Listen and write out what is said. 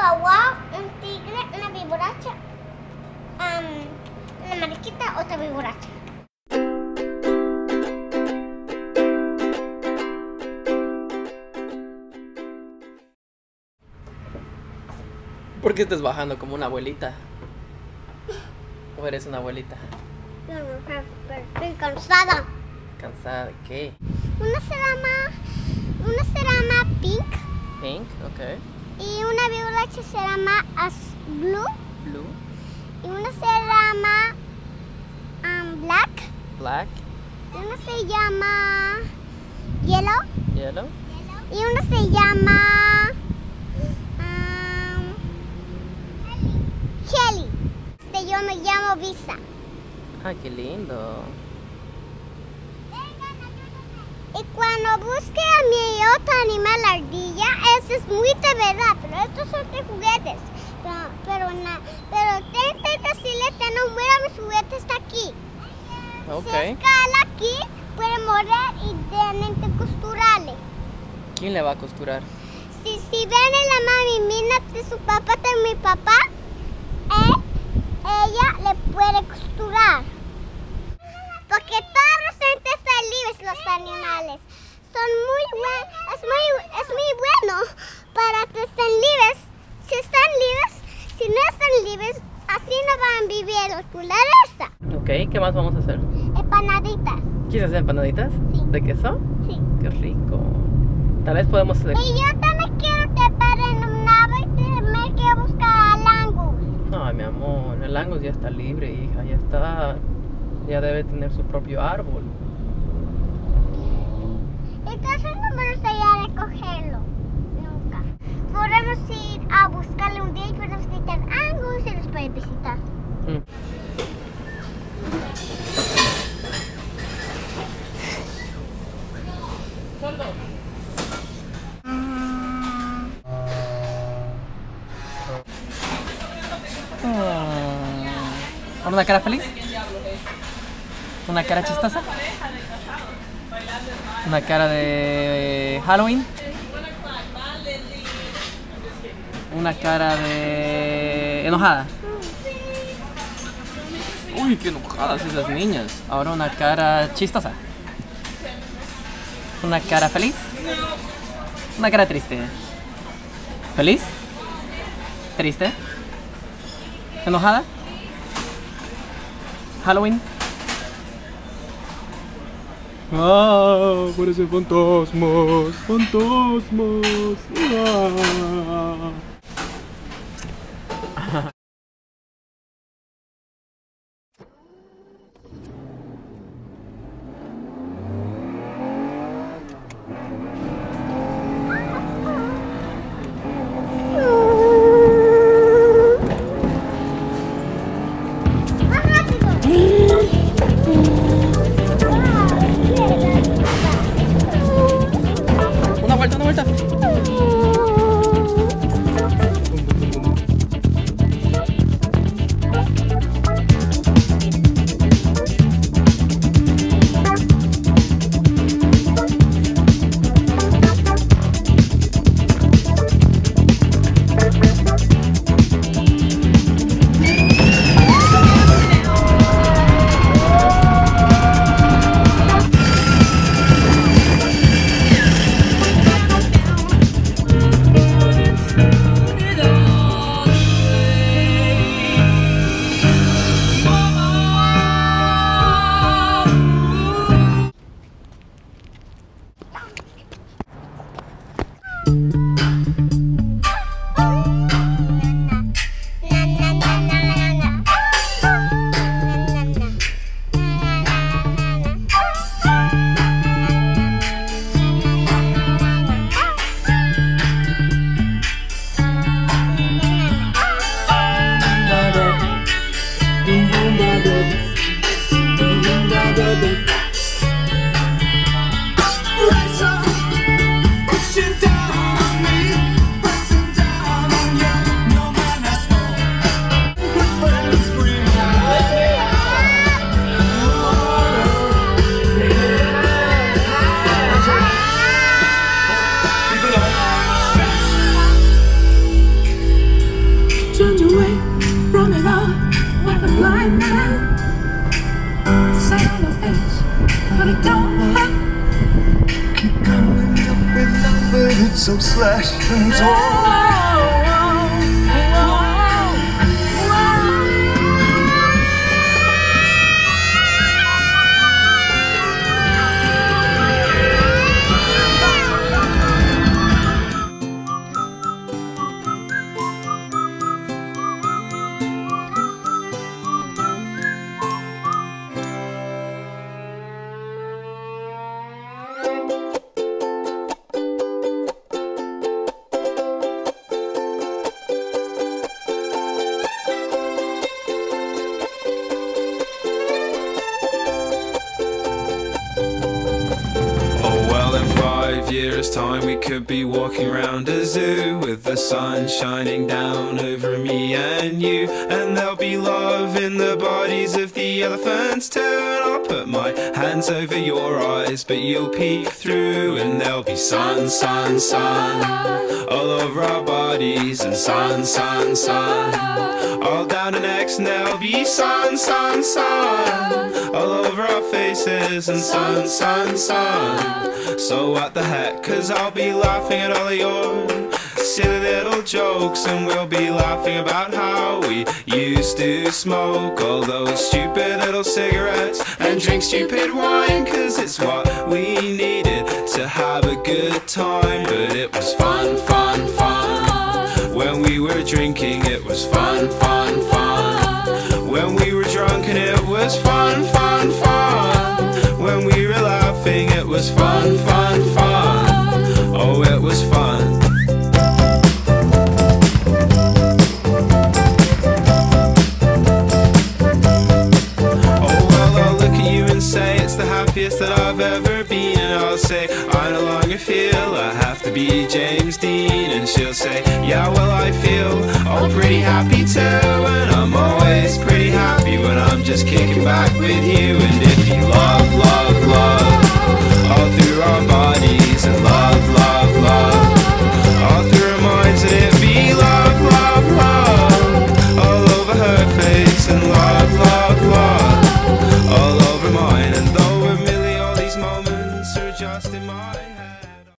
guagua, un tigre, una viboracha, una mariquita, otra viboracha. ¿Por qué estás bajando como una abuelita? ¿O eres una abuelita? No, pero estoy cansada. ¿Cansada de qué? Una se llama Pink. Pink, ok. Y una violacha se llama Blue. Blue. Y una se llama Black. Black. Y una se llama Yellow. Yellow. Y una se llama Shelly. Yo me llamo Visa. Ah, qué lindo. Y cuando busque a mi otro animal, la ardilla, eso es muy de verdad, pero estos son de juguetes. Pero ten decirle que no muera, mis juguetes está aquí. Ok. Si escala aquí, puede morir y tienen que costurarle. ¿Quién le va a costurar? Si ven la mami mina de su papá, de mi papá, ella le puede costurar. Porque todos los entes están libres, los animales. Son muy buenos, es muy bueno para que estén libres. Si están libres, si no están libres, así no van a vivir la naturaleza. Ok, ¿qué más vamos a hacer? Empanaditas. ¿Quieres hacer empanaditas? Sí. ¿De queso? Sí. Qué rico. Tal vez podemos hacer... Y yo también quiero trepar en un nave y me quiero buscar al Angus. Ay, mi amor, el Angus ya está libre, hija, ya está... Ya debe tener su propio árbol. Entonces no me gustaría recogerlo. Nunca. Podemos ir a buscarle un día y podemos visitar Angus y los puede visitar. ¿Una cara feliz? ¿Una cara chistosa? ¿Una cara de Halloween? ¿Una cara de enojada? Uy, qué enojadas esas niñas. Ahora una cara chistosa. ¿Una cara feliz? Una cara triste. ¿Feliz? ¿Triste? ¿Enojada? ¿Halloween? ¡Ah! Parecen fantasmas. ¡Fantasmas! ¡Ah! Una vuelta. flesh and all. Years time we could be walking around a zoo with the sun shining down over me and you, and there'll be love in the bodies of the elephants too, and I'll put my hands over your eyes but you'll peek through, and there'll be sun, sun, sun all over our bodies, and sun, sun, sun all down our necks, and there'll be sun, sun, sun all over our faces, and sun, sun, sun. So what the heck, 'cause I'll be laughing at all of your silly little jokes, and we'll be laughing about how we used to smoke all those stupid little cigarettes and drink stupid wine, 'cause it's what we needed to have a good time. But it was fun, fun, fun when we were drinking. It was fun, fun, fun when we were drunk, and it was fun, fun, fun when we were laughing. It was fun, fun, fun. Oh, it was fun. Oh, well, I'll look at you and say it's the happiest that I've ever been, and I'll say I no longer feel I have to be James Dean, and she'll say yeah, well, I feel all pretty happy too, and I'm always pretty happy when I'm just kicking back with you, and it'd be love, love, love